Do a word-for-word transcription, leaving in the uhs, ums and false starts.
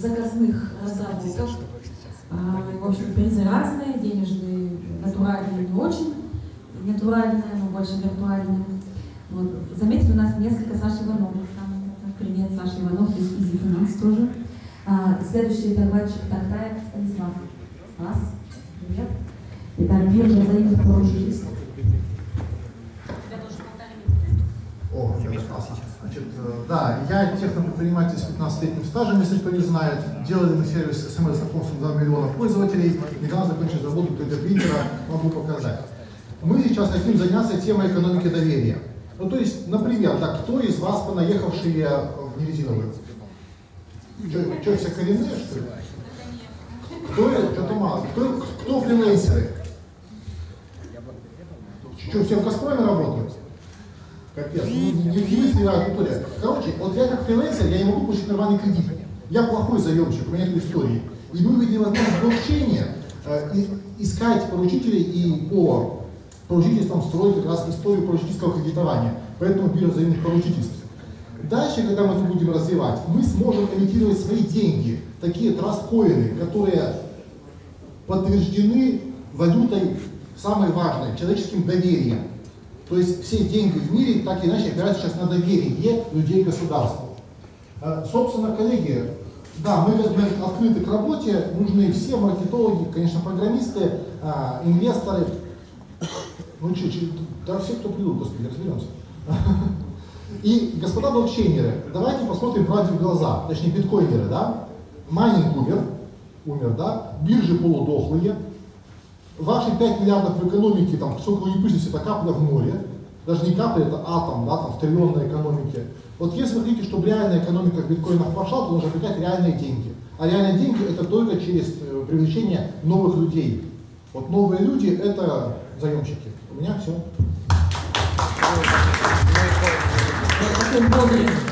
заказных разработок. В общем, призы разные, денежные, натуральные, не очень натуральные, но больше виртуальные. Вот. Заметьте, у нас несколько Саши Ивановых. Привет, Саша Иванов из Easy Finance тоже. А, следующий докладчик Тактаев Станислав. Стас, привет. Итак, биржа взаимных поручительств. О, значит, да, я технопредприниматель с пятнадцатилетним стажем, если кто не знает. Делали мы сервис смс-знакомством два миллиона пользователей. Недавно закончили завод три дэ принтера, могу показать. Мы сейчас хотим заняться темой экономики доверия. Ну, то есть, например, да, кто из вас понаехавшие в нерезиновую? Что, все коренные, что ли? Кто, что-то мало. Кто, кто фрилансеры? Что, все в Газпроме работают? Капец, ну, не, не мысли, а аудитория. Короче, вот я как фрилансер, я не могу получить нормальный кредит. Я плохой заемщик, у меня нет истории. И мы видели возможность в блокчейне э, искать поручителей и по поручительством строить как раз историю поручительского кредитования. Поэтому биржа взаимных поручительств. Дальше, когда мы это будем развивать, мы сможем имитировать свои деньги, такие траст-коины, которые подтверждены валютой самой важной, человеческим доверием. То есть все деньги в мире так или иначе опираются сейчас на доверие людей государству. Собственно, коллеги, да, мы, мы открыты к работе, нужны все маркетологи, конечно, программисты, инвесторы. Ну, че, че, да все, кто придут, господи, разберемся. И, господа блокчейнеры, давайте посмотрим правде в глаза, точнее биткоинеры, да? Майнинг умер, умер, да? Биржи полудохлые. Ваши пять миллиардов в экономике, там, сколько вы не пышете, это капля в море. Даже не капля, это атом, да, там, в триллионной экономике. Вот если вы хотите, чтобы реальная экономика в биткоинах пошла, то нужно привлекать реальные деньги. А реальные деньги это только через привлечение новых людей. Вот новые люди это заемщики. У меня все.